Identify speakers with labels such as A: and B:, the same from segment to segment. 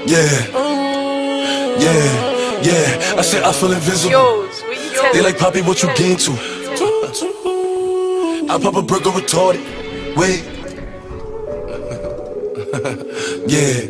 A: Yeah. I said I feel invisible. They like, Poppy, what you gain to? I pop a brick or retarded. Wait. Yeah.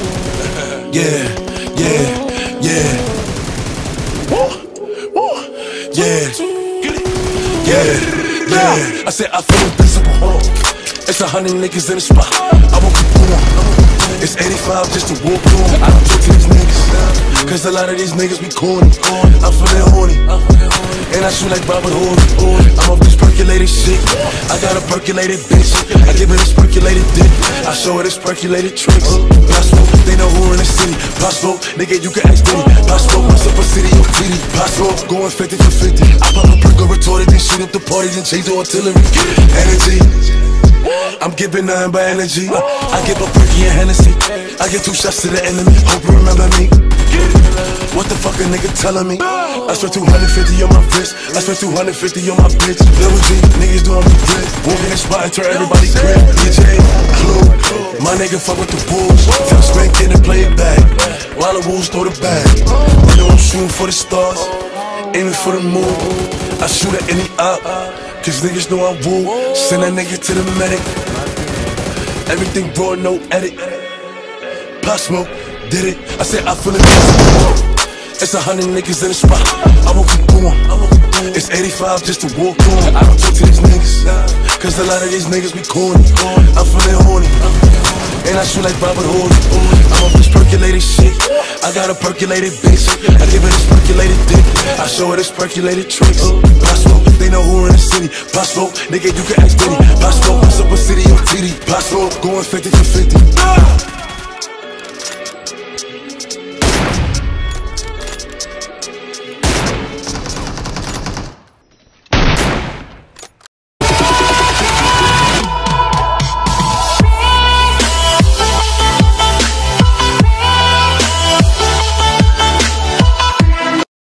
A: I said I feel invisible. It's 100 niggas in the spot. I won't keep going. It's 85 just to walk on. I don't talk to these niggas, cause a lot of these niggas be corny. I'm feeling horny, and I shoot like Robert Horry. I'm off this percolated shit. I got a percolated bitch. I give her this percolated dick. I show her this percolated tricks. Possible, they know who in the city. Possible, nigga, you can ask Diddy. Possible, what's up a city or TD? Possible, going 50 for 50. I pop a brick or retorted, then shoot up the party, then change the artillery. Energy, I'm giving nothing but energy. I give a perky and Hennessy. I get 2 shots to the enemy. Hope you remember me. What the fuck a nigga telling me? I spent 250 on my wrist. I spent 250 on my bitch. Double G, niggas doing me good. Walk in the spot and turn everybody crib. DJ, Clue, my nigga fuck with the Bulls. Tell Spank in and play it back, while the Wolves throw the bag. You know I'm shooting for the stars, aiming for the moon. I shoot at any op, cause niggas know I woo. Send that nigga to the medic. Everything raw, no edit. Pop Smoke, did it. I said I feel it. It's 100 niggas in the spot. I won't keep going. It's 85 just to walk on. I don't talk to these niggas, cause a lot of these niggas be corny. I'm feeling horny, and I shoot like Robert Horry. I'm off this percolated shit. I got a percolated bitch. I give her this percolated dick. I show her this percolated tricks. Possible, they know who in the city. Possible, nigga, you can ask Diddy. Possible, what's up a city or TD? Possible, going 50 for 50.